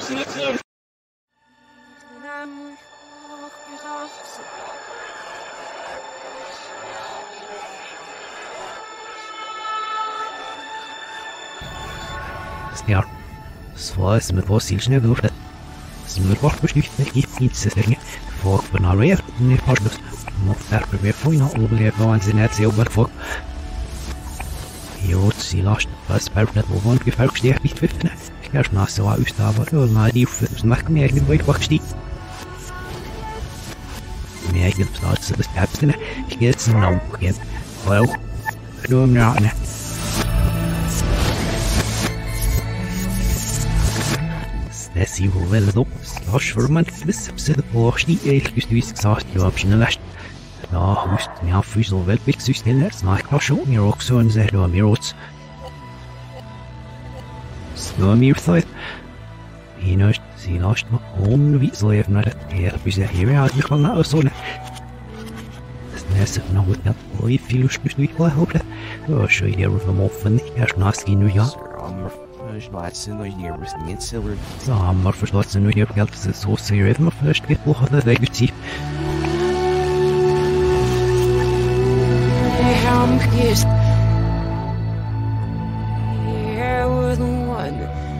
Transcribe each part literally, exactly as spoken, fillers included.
Ja, så som det var silsene gjorde. Som det var beslutt i tidsestillingen. Folk var nærmere, men i parsløs. Må derfor vi få inn og overleve hva en sin et seg over folk. Jo, silast, var spørsmålet hvor vanlige folk steg litt fyrtene. Kanskje nå så var ustaver, og nå er de som merker meg egentlig var i bakstid. Men jeg glemte snart så bestemmelsene. Ikke et sånn navn på igjen. Og jo, nå er mjørne. Det sier jo veldig da, slags for man besøkte på slik elkestysk sagt jo oppskyndende verst. Da husk vi har fyrt så vel byggsystem her, snart kanskje vi er også en selv og mer åt. Så mye for det. Vi nødt til å stå om vi så evner det her, hvis jeg her er i kvallet og sånn. Snæse noe til å i filosofisk på det håpet, og så er det for måten her snart skal nu ja. Samar förstått sig nu gör hjälp sig så ser det man först vet på hade det ut typ. I'm pissed. Yeah, we're the one.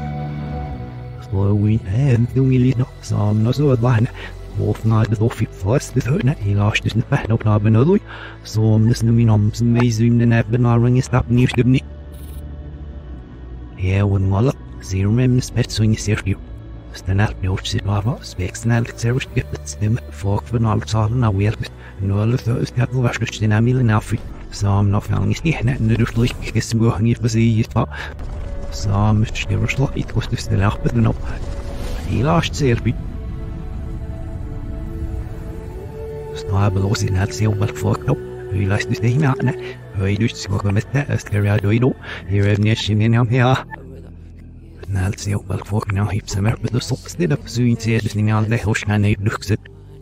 Så vi är du vill inte samla så varna. Och när det då fick fast det hörna i last just inte på knabben och så nästan min om som är zoomen näbben och ringen stopp ni stubni. Ja, och måla ser man spett så inget ser ju. Stannar på sitt varva, spexnallt ser ut att stämma folk för allt salen av hjälp. Nu alla så ska det vara slut den milen av som nog fången i stenen när du slår inte små ni på sig just va. Som skriver slå it kostar ställa upp den upp. Hela ser vi. Snarare blås in allt ser väl folk upp. Vi läste det inte med. Höj du ska komma med det ska jag då idag. Här är ni skinner om här. Allt ser väl folk nu hipsa med det så ställa på så inte det ni alla hos när ni luxet.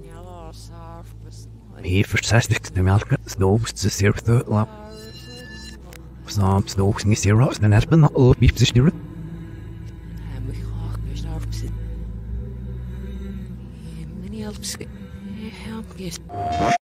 Vi försökte det med allt snobs så ser det la. Som snobs ni ser oss den är och vi precis nu. Many helps. Help